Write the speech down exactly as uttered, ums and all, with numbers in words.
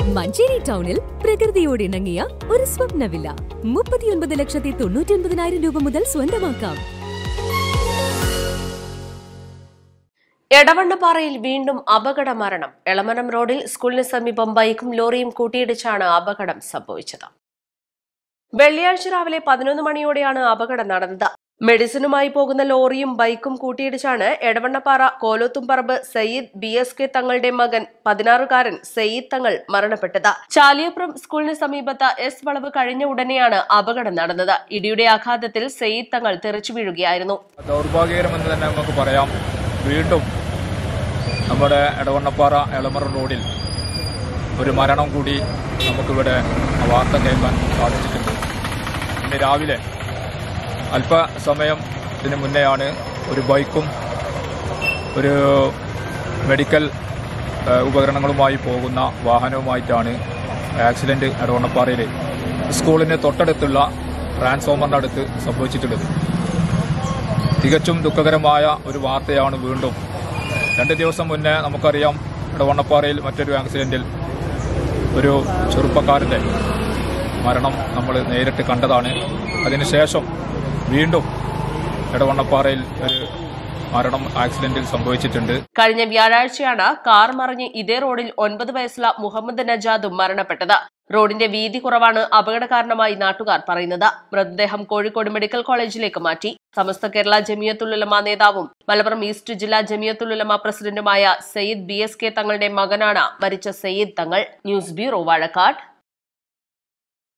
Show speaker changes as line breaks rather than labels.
മഞ്ചേരി ടൗണിൽ പ്രകൃതിയോട് ഇണങ്ങിയ ഒരു സ്വപ്ന വില്ല മുപ്പത്തിയൊൻപത് ലക്ഷത്തി തൊണ്ണൂറ്റി ഒൻപതിനായിരം രൂപ മുതൽ സ്വന്തമാക്കാം.
എടവണ്ണപ്പാറയിൽ വീണ്ടും അപകട മരണം. എളമരം റോഡിൽ സ്കൂളിന് സമീപം ബൈക്കും ലോറിയും കൂട്ടിയിടിച്ചാണ് അപകടം സംഭവിച്ചത്. വെള്ളിയാഴ്ച രാവിലെ പതിനൊന്ന് മണിയോടെയാണ് അപകടം നടന്നത്. മെഡിസിനുമായി പോകുന്ന ലോറിയും ബൈക്കും കൂട്ടിയിടിച്ചാണ് Edavannappara Kolothumparamba Sayyid B S K തങ്ങളുടെ മകൻ പതിനാറുകാരൻ സയ്യിദ് തങ്ങൾ മരണപ്പെട്ടത്. ചാലിയപ്പുറം സ്കൂളിന് സമീപത്ത് എസ് വളവ് കഴിഞ്ഞ ഉടനെയാണ് അപകടം നടന്നത്. ഇടിയുടെ ആഘാതത്തിൽ സയ്യിദ് തങ്ങൾ തെറിച്ചു വീഴുകയായിരുന്നു.
ദൗർഭാഗ്യകരമെന്ന് തന്നെ നമുക്ക് പറയാം. വീണ്ടും നമ്മുടെ എടവണ്ണപ്പാറ എളമര റോഡിൽ ഒരു മരണം കൂടി നമുക്കിവിടെ വാർത്ത കേൾക്കാൻ സാധിച്ചിട്ടുണ്ട്. ഇന്ന് രാവിലെ അല്പസമയത്തിന് മുന്നെയാണ് ഒരു ബൈക്കും ഒരു മെഡിക്കൽ ഉപകരണങ്ങളുമായി പോകുന്ന വാഹനവുമായിട്ടാണ് ആക്സിഡന്റ് എടവണ്ണപ്പാറയിൽ സ്കൂളിന് തൊട്ടടുത്തുള്ള ട്രാൻസ്ഫോമറിന്റെ അടുത്ത് സംഭവിച്ചിട്ടുള്ളത്. തികച്ചും ദുഃഖകരമായ ഒരു വാർത്തയാണ്. വീണ്ടും രണ്ട് ദിവസം മുന്നേ നമുക്കറിയാം എടവണ്ണപ്പാറയിൽ മറ്റൊരു ആക്സിഡന്റിൽ ഒരു ചെറുപ്പക്കാരന്റെ മരണം നമ്മൾ നേരിട്ട് കണ്ടതാണ്. അതിനുശേഷം വീണ്ടും എടവണ്ണപ്പാറയിൽ ഒരു മരണം ആക്സിഡന്റിൽ സംഭവിച്ചിട്ടുണ്ട്.
കഴിഞ്ഞ വ്യാഴാഴ്ചയാണ് കാർ മറിഞ്ഞ് ഇതേ റോഡിൽ ഒൻപത് വയസ്സുള്ള മുഹമ്മദ് നജാദും മരണപ്പെട്ടത്. റോഡിന്റെ വീതി കുറവാണ് അപകട കാരണമായി നാട്ടുകാർ പറയുന്നത്. മൃതദേഹം കോഴിക്കോട് മെഡിക്കൽ കോളേജിലേക്ക് മാറ്റി. സമസ്ത കേരള ജമിയത്തുൽ ഉലമ നേതാവും മലപ്പുറം ഈസ്റ്റ് ജില്ലാ ജമിയത്തുൽ ഉലമ പ്രസിഡന്റുമായ സയ്യിദ് ബി എസ് കെ തങ്ങളുടെ മകനാണ് മരിച്ച സയ്യിദ് തങ്ങൾ. News bureau Vazhakkad.